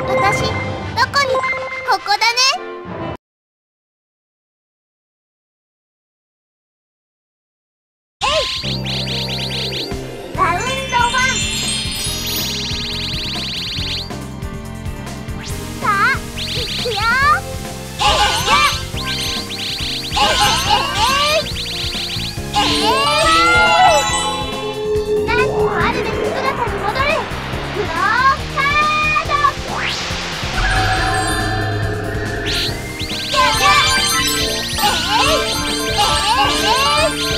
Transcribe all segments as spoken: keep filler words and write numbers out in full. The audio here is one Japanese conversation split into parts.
私、どこに？ここだね。えい！ラウンドワン。さあ、いくよ。えいや！えいえいえいえい！なんとあるべき姿に戻れ。クロウカード。やった！えいえいえい！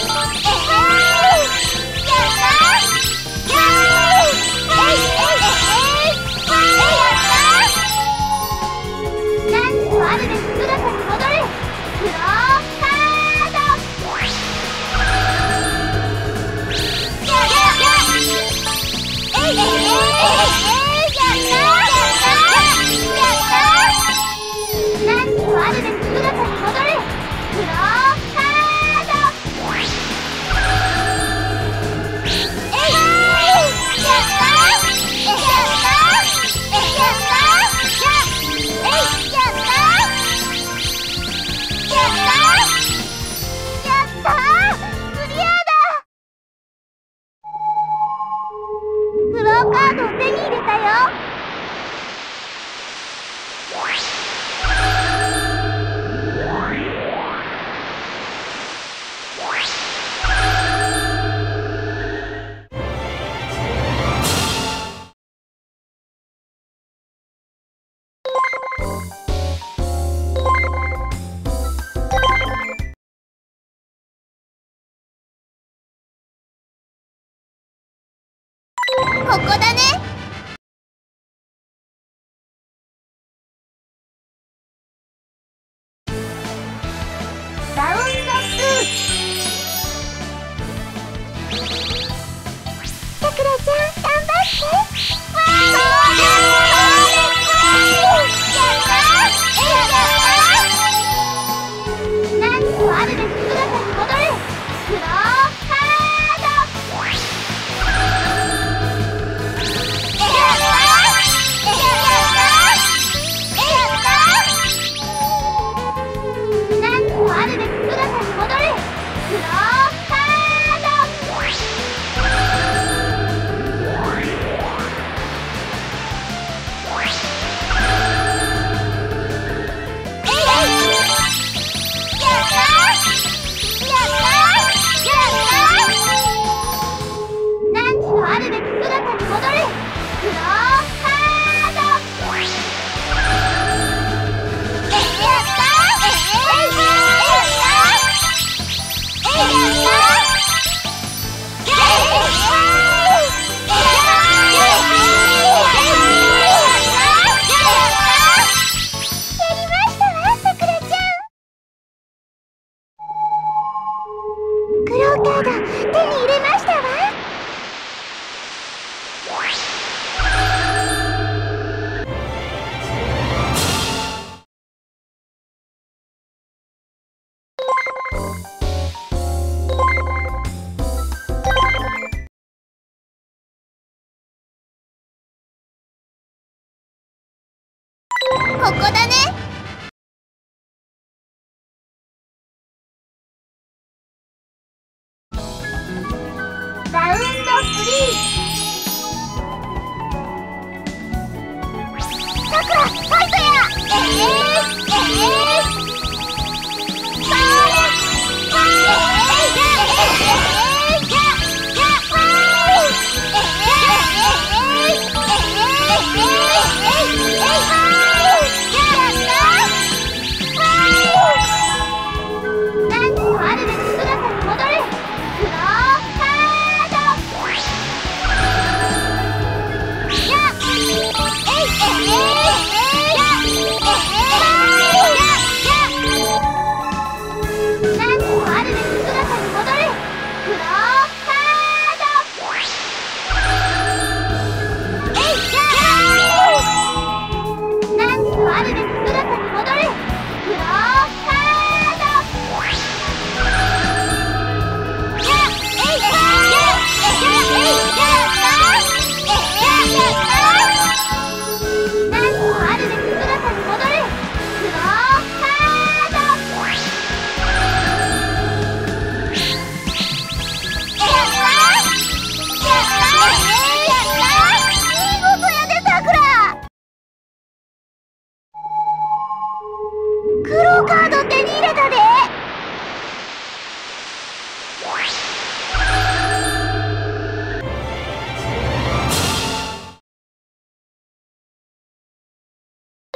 クロウカードを手に入れたよ。ここだね。ラウンドツー。さくらちゃん、頑張って。わー！やったー！なんとあるべき姿に戻れ。クロウカード。クロウカード手に入れましたわ。ここだね。ラウンドスリー。さくら、ファイトや。えー、えー、それ。えー、や、えー、や、や、わーい。えー、えー、えー、えー、えー、えー、えー、えー、やったー。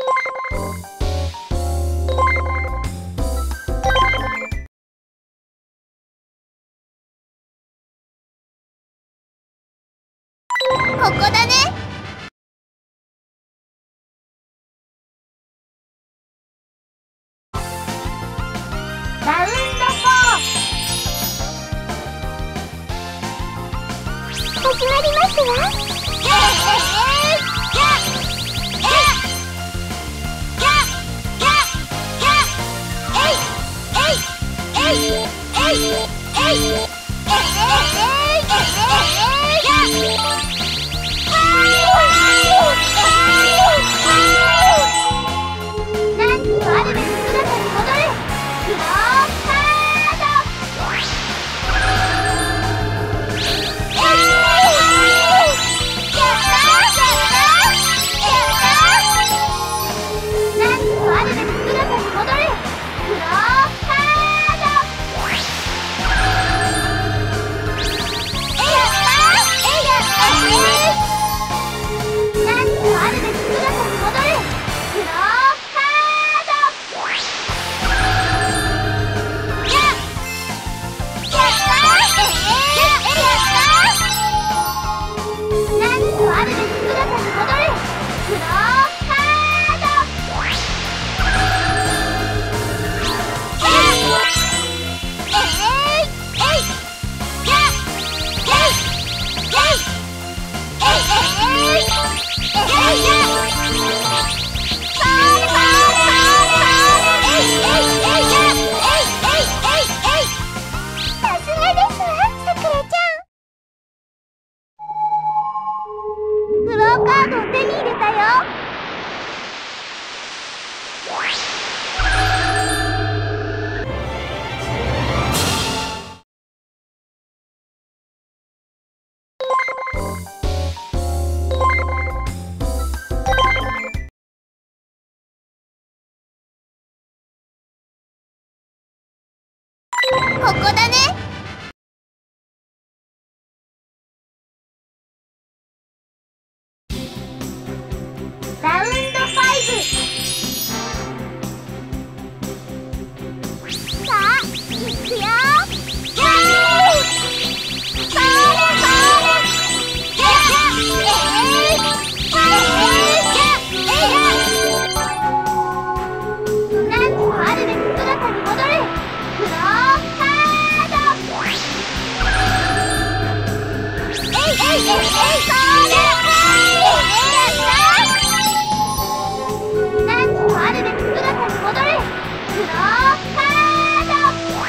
ここだね。ラウンドフォー始まりますわ。なんとあるべき姿に戻れ。クロウカード。なんとあるべき姿に戻れ。クロウカード。なんとあるべき姿に戻れ。クロウカード。なんとあるべき姿に戻れ。クロウカード。さすがですわ、さくらちゃん。クロウカードを手に入れたよ。ここだね。ラウンドファイブ。さあ、いくよ。なんとあるべき姿に戻れ。クロウカード。なんとあるべき姿に戻れ。クロウカード。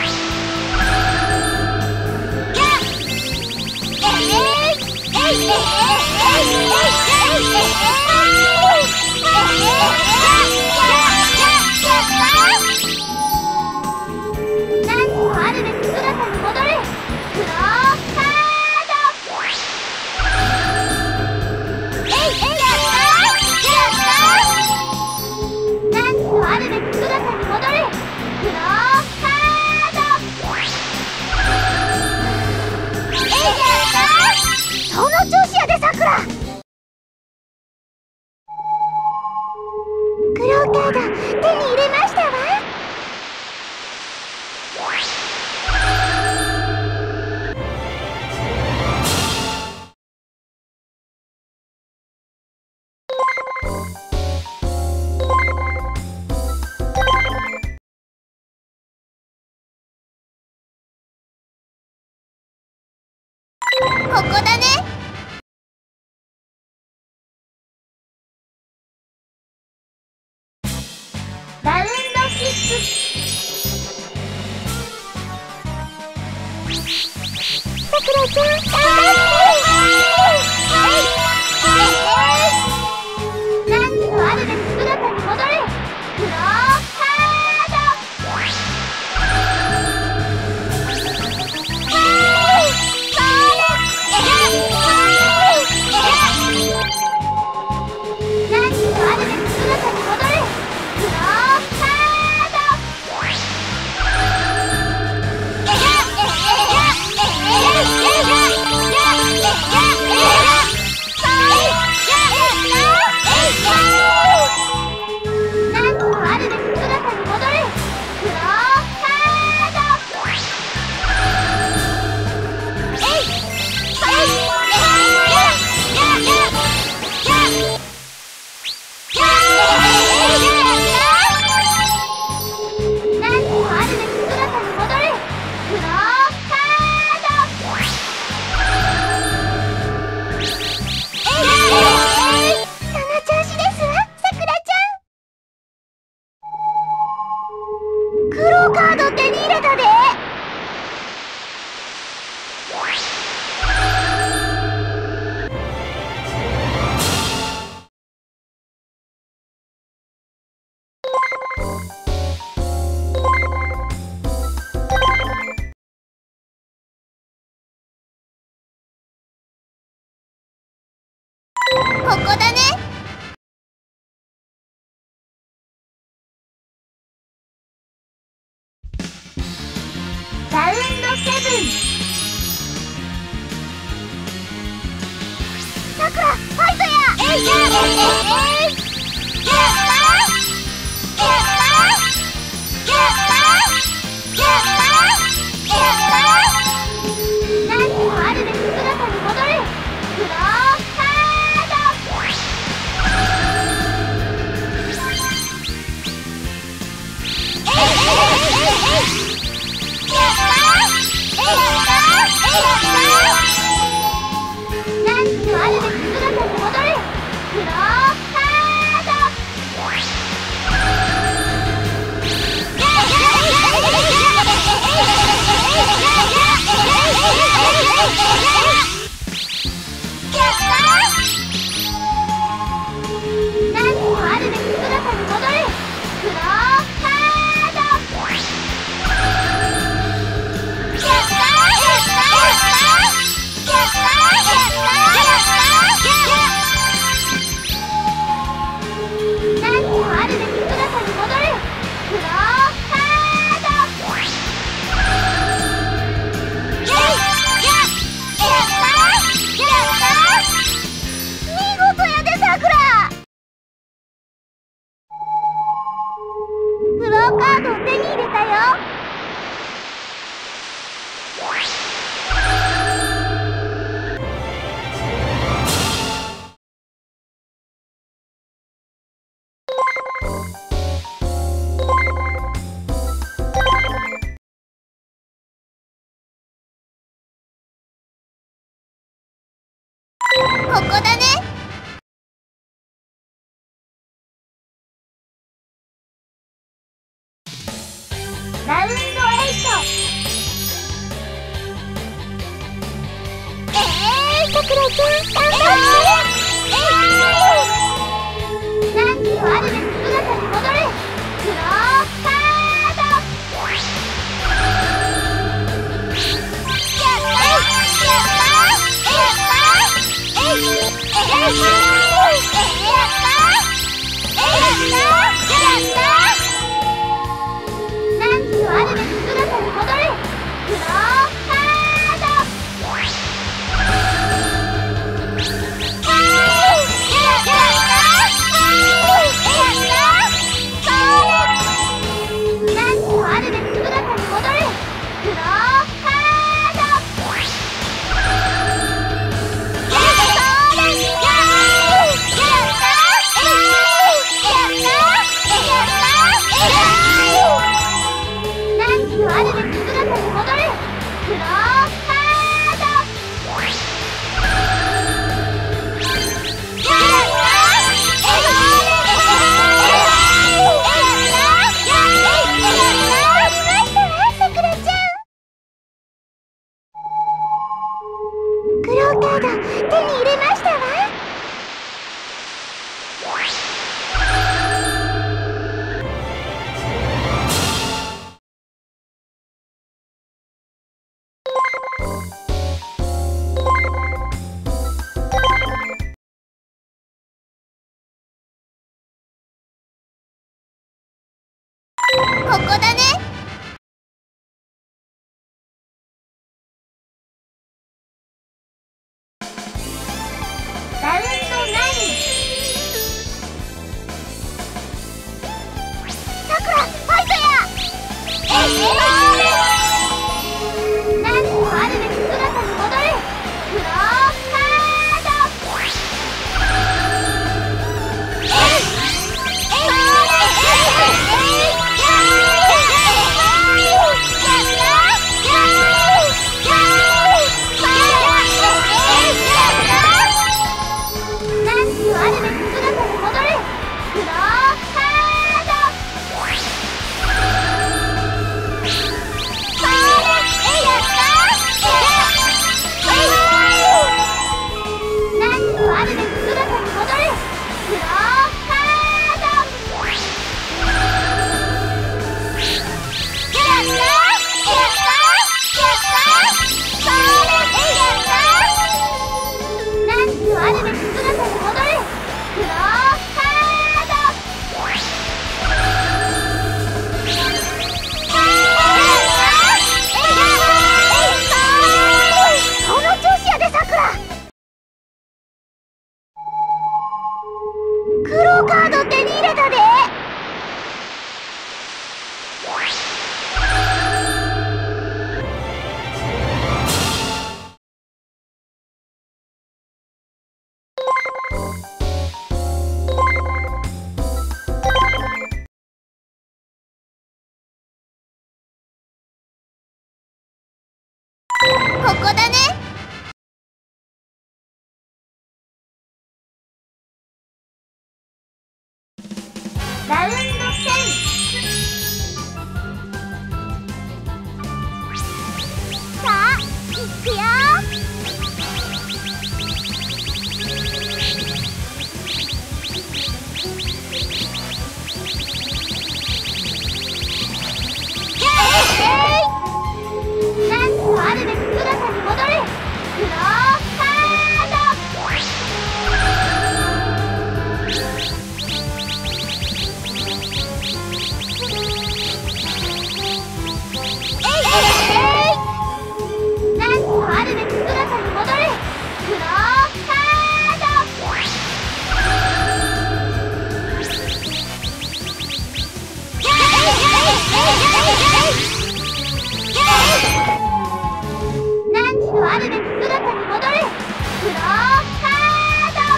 なんとあるべき姿に戻れ。クロウカード。なんとあるべき姿に戻れ。クロウカード。その調子やで、さくら。クロウカード手に入れましたわ。ここだね。ラウンドシックス。さくらちゃん、なんとあるべき姿に戻れ。クロウカード。なんとあるべき姿に戻れ。クロウカード。えさくらファイトや。えいえいえいえい。やったやったやったやったやった。何にもあるべき姿に戻る。クロウカード。えいえいえいえい。やったえいやったえいやった。何にもあるべき姿に戻る。クロウカード。やった何にもあるべき姿に戻る。クロウカード。やったやったやったやった何にもあるべき姿に戻る。クロウカード。やったやった見事やでさくら。クロウカードを手に入れたよ。ここだね。ラウンドエイト。えー、さくらちゃん頑張って。何にもあるべき姿に戻る。クロウカード。やったやったやったえいえいえいやったえいやったやった何にもあるべき姿に戻る。クロウカード。えいやった何にもあるべき姿に戻る。クロウカード。何にもあるべき姿に戻る。クロウカード。クロウカード手に入れましたわ。ここだね。ラウンドナイン。さくらファイトや。えい何にもあるべき姿に戻る。クロウカード。えいえいえいえいラウンドせん。さあいくよ。なんとあるべき姿に戻れ。クロウカード。なんとあるべき姿に戻れ。クロウカード。何のあるべき姿に戻れ。クロウカード。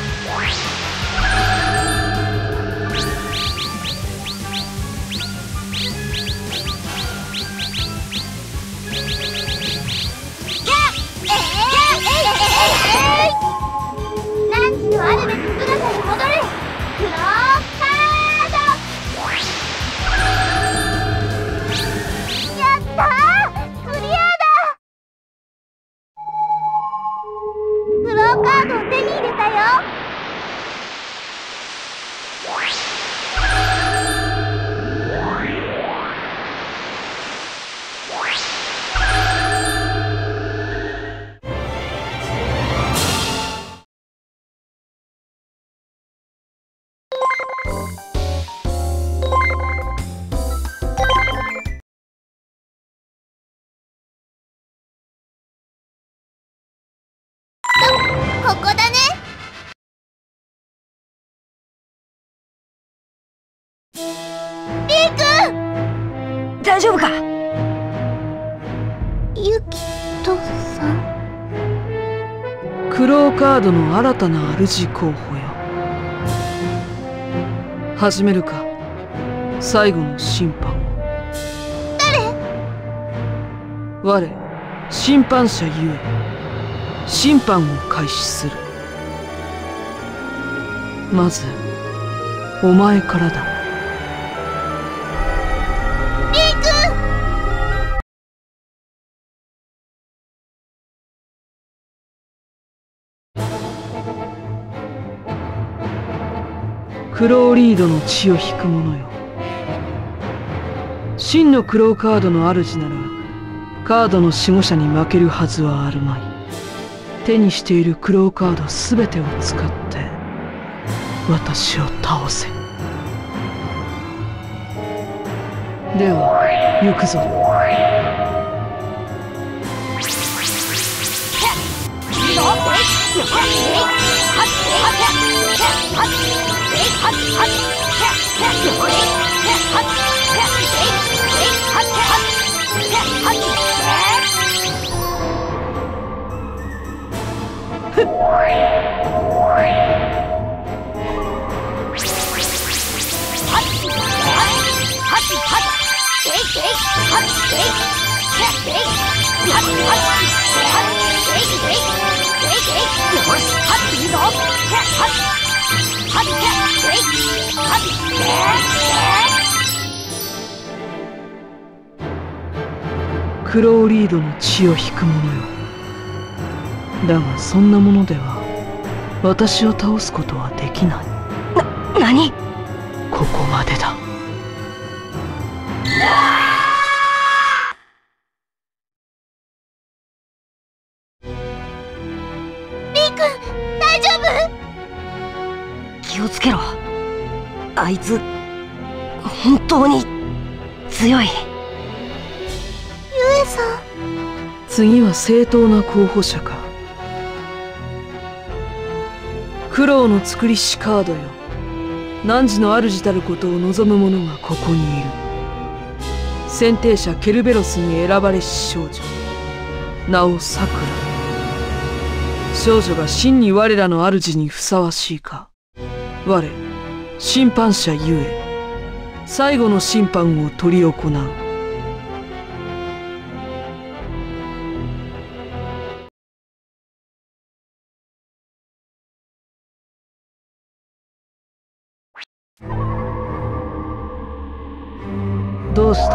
何のあるべき姿に戻れ。クロウカード。やったー、クリアだ。クロウカードを手に入れたよ。ここだね。リー君、 大丈夫か？ ユキトさん。 クロウカードの新たな主候補よ。始めるか、最後の審判を。 誰？ 我審判者ゆえ審判を開始する。まずお前からだ。 リー君。 クロウリードの血を引く者よ。真のクロウカードの主ならカードの守護者に負けるはずはあるまい。手にしているクロウカードすべてを使って私を倒せ。では行くぞ。クロウリードの血を引く者よ。だがそんなものでは私を倒すことはできない。 な、何？ ここまでだ。 リー君、大丈夫？ 気をつけろ。あいつ本当に強い。 ゆえさん。 次は正当な候補者か。クロウの作りしカードよ。汝の主たることを望む者がここにいる。選定者ケルベロスに選ばれし少女、名をさくら。少女が真に我らの主にふさわしいか。我審判者ゆえ最後の審判を執り行う。 どうした？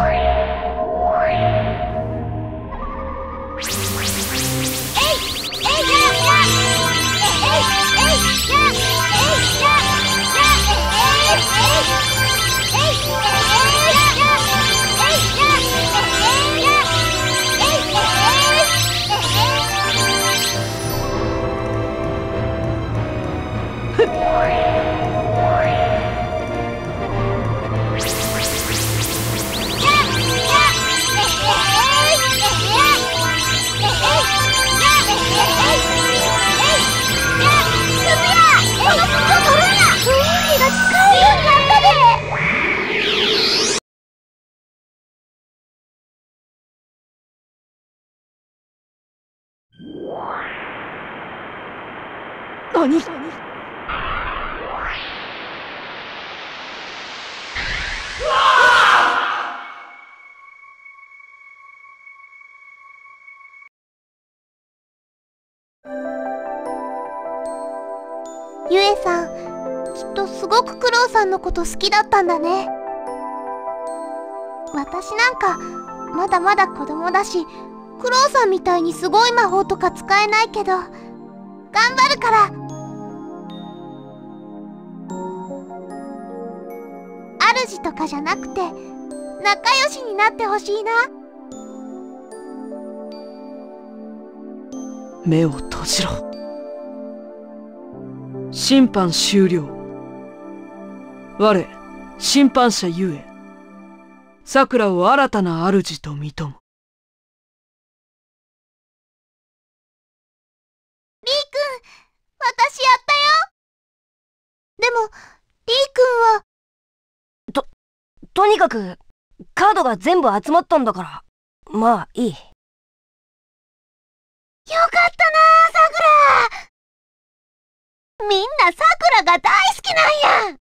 何？ ゆえさん、きっとすごくクロウさんのこと好きだったんだね。私なんかまだまだ子供だし、クロウさんみたいにすごい魔法とか使えないけど、頑張るから。主とかじゃなくて仲良しになってほしいな。 目を閉じろ。審判終了。我審判者ゆえ、さくらを新たな主と認む。リー君、 私やったよ。でもリー君は。 ととにかくカードが全部集まったんだから、まあいい。よかったなあ、さくら。みんなさくらが大好きなんや。